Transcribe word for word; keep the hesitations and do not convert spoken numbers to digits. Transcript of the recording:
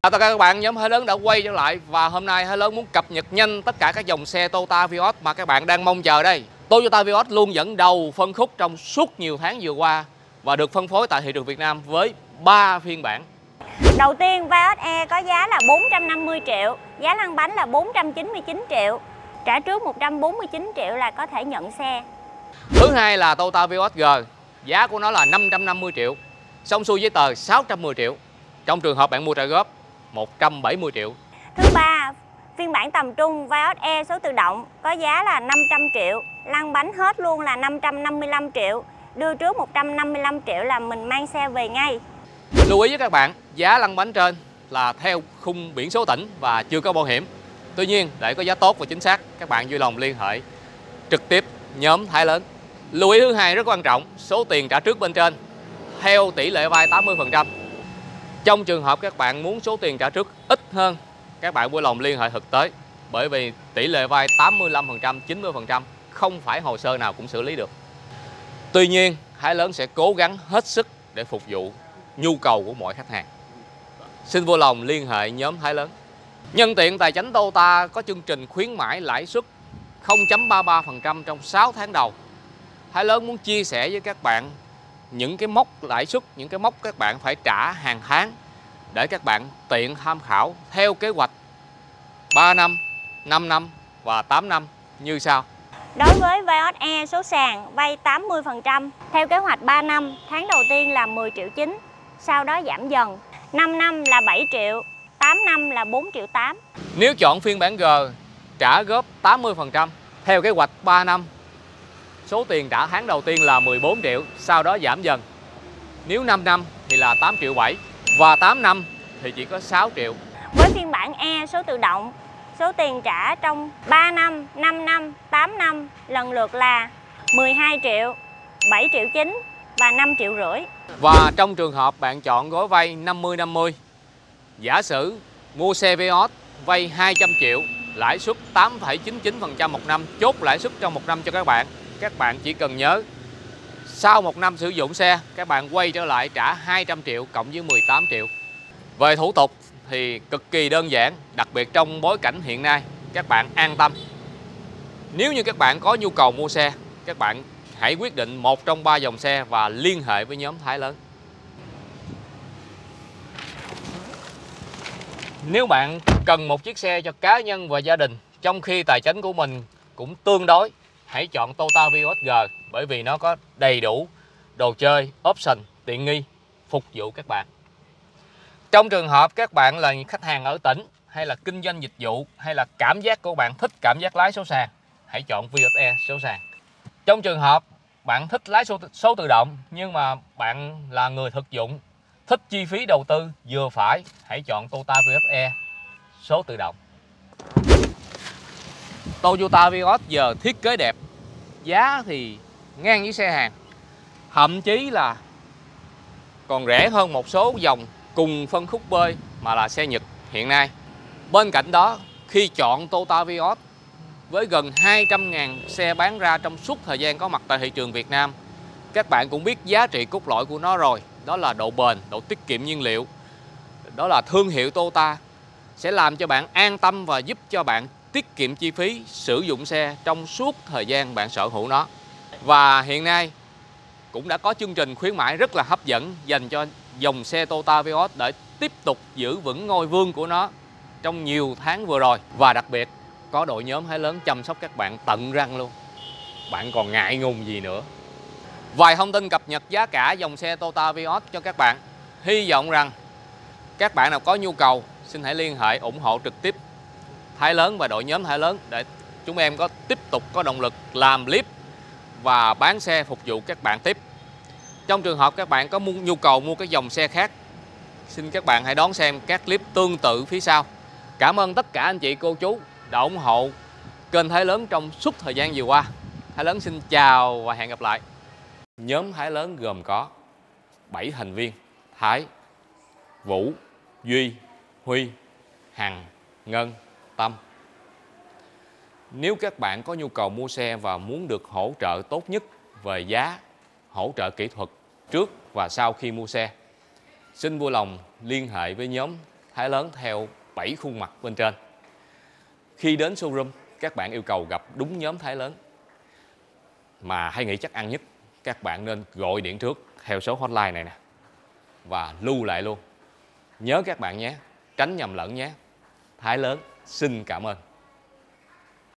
Chào tất cả các bạn, nhóm Thái Lớn đã quay trở lại và hôm nay Thái Lớn muốn cập nhật nhanh tất cả các dòng xe Toyota Vios mà các bạn đang mong chờ đây. Toyota Vios luôn dẫn đầu phân khúc trong suốt nhiều tháng vừa qua và được phân phối tại thị trường Việt Nam với ba phiên bản. Đầu tiên Vios E có giá là bốn trăm năm mươi triệu, giá lăn bánh là bốn trăm chín mươi chín triệu, trả trước một trăm bốn mươi chín triệu là có thể nhận xe. Thứ hai là Toyota Vios G, giá của nó là năm trăm năm mươi triệu, xong xuôi giấy tờ sáu trăm mười triệu. Trong trường hợp bạn mua trả góp một trăm bảy mươi triệu. Thứ ba, phiên bản tầm trung Vios E số tự động có giá là năm trăm triệu, lăn bánh hết luôn là năm trăm năm mươi lăm triệu, đưa trước một trăm năm mươi lăm triệu là mình mang xe về ngay. Lưu ý với các bạn, giá lăn bánh trên là theo khung biển số tỉnh và chưa có bảo hiểm. Tuy nhiên, để có giá tốt và chính xác, các bạn vui lòng liên hệ trực tiếp nhóm Thái Lớn. Lưu ý thứ hai rất quan trọng, số tiền trả trước bên trên theo tỷ lệ vay tám mươi phần trăm. Trong trường hợp các bạn muốn số tiền trả trước ít hơn, các bạn vui lòng liên hệ thực tế, bởi vì tỷ lệ vay tám mươi lăm phần trăm, chín mươi phần trăm không phải hồ sơ nào cũng xử lý được. Tuy nhiên, Thái Lớn sẽ cố gắng hết sức để phục vụ nhu cầu của mọi khách hàng. Xin vui lòng liên hệ nhóm Thái Lớn. Nhân tiện, Tài Chánh Toyota có chương trình khuyến mãi lãi suất không phẩy ba mươi ba phần trăm trong sáu tháng đầu. Thái Lớn muốn chia sẻ với các bạn những cái mốc lãi suất, những cái mốc các bạn phải trả hàng tháng để các bạn tiện tham khảo theo kế hoạch ba năm, năm năm và tám năm như sau. Đối với Vios E số sàn vay tám mươi phần trăm, theo kế hoạch ba năm, tháng đầu tiên là mười triệu chín, sau đó giảm dần. năm năm là bảy triệu, tám năm là bốn triệu tám. Nếu chọn phiên bản G, trả góp tám mươi phần trăm, theo kế hoạch ba năm, số tiền trả tháng đầu tiên là mười bốn triệu, sau đó giảm dần. Nếu năm năm thì là tám triệu bảy và tám năm thì chỉ có sáu triệu. Với phiên bản E số tự động, số tiền trả trong ba năm, năm năm, tám năm lần lượt là mười hai triệu, bảy triệu chín và năm triệu rưỡi. Và trong trường hợp bạn chọn gói vay năm mươi năm mươi, giả sử mua xe Vios vay hai trăm triệu, lãi suất tám phẩy chín chín phần trăm một năm, chốt lãi suất trong một năm cho các bạn. Các bạn chỉ cần nhớ sau một năm sử dụng xe, các bạn quay trở lại trả hai trăm triệu cộng với mười tám triệu. Về thủ tục thì cực kỳ đơn giản, đặc biệt trong bối cảnh hiện nay, các bạn an tâm. Nếu như các bạn có nhu cầu mua xe, các bạn hãy quyết định một trong ba dòng xe và liên hệ với nhóm Thái Lớn. Nếu bạn cần một chiếc xe cho cá nhân và gia đình, trong khi tài chính của mình cũng tương đối, hãy chọn Toyota Vios G, bởi vì nó có đầy đủ đồ chơi, option, tiện nghi phục vụ các bạn. Trong trường hợp các bạn là khách hàng ở tỉnh, hay là kinh doanh dịch vụ, hay là cảm giác của bạn thích cảm giác lái số sàn, hãy chọn Vios E số sàn. Trong trường hợp bạn thích lái số, số tự động nhưng mà bạn là người thực dụng, thích chi phí đầu tư vừa phải, hãy chọn Toyota Vios E số tự động. Toyota Vios giờ thiết kế đẹp, giá thì ngang với xe hàng, thậm chí là còn rẻ hơn một số dòng cùng phân khúc B mà là xe Nhật hiện nay. Bên cạnh đó, khi chọn Toyota Vios với gần hai trăm nghìn xe bán ra trong suốt thời gian có mặt tại thị trường Việt Nam, các bạn cũng biết giá trị cốt lõi của nó rồi, đó là độ bền, độ tiết kiệm nhiên liệu. Đó là thương hiệu Toyota sẽ làm cho bạn an tâm và giúp cho bạn tiết kiệm chi phí sử dụng xe trong suốt thời gian bạn sở hữu nó. Và hiện nay cũng đã có chương trình khuyến mãi rất là hấp dẫn dành cho dòng xe Toyota Vios để tiếp tục giữ vững ngôi vương của nó trong nhiều tháng vừa rồi. Và đặc biệt có đội nhóm Thái Lớn chăm sóc các bạn tận răng luôn. Bạn còn ngại ngùng gì nữa. Vài thông tin cập nhật giá cả dòng xe Toyota Vios cho các bạn. Hy vọng rằng các bạn nào có nhu cầu xin hãy liên hệ ủng hộ trực tiếp Thái Lớn và đội nhóm Thái Lớn để chúng em có tiếp tục có động lực làm clip và bán xe phục vụ các bạn tiếp. Trong trường hợp các bạn có nhu cầu mua cái dòng xe khác, xin các bạn hãy đón xem các clip tương tự phía sau. Cảm ơn tất cả anh chị cô chú đã ủng hộ kênh Thái Lớn trong suốt thời gian vừa qua. Thái Lớn xin chào và hẹn gặp lại. Nhóm Thái Lớn gồm có bảy thành viên: Thái, Vũ, Duy, Huy, Hằng, Ngân, Tâm. Nếu các bạn có nhu cầu mua xe và muốn được hỗ trợ tốt nhất về giá, hỗ trợ kỹ thuật trước và sau khi mua xe, xin vui lòng liên hệ với nhóm thái lớn theo bảy khuôn mặt bên trên. Khi đến showroom, các bạn yêu cầu gặp đúng nhóm thái lớn mà hay nghĩ chắc ăn nhất, các bạn nên gọi điện trước theo số hotline này nè và lưu lại luôn. Nhớ các bạn nhé, tránh nhầm lẫn nhé. Thái lớn xin cảm ơn.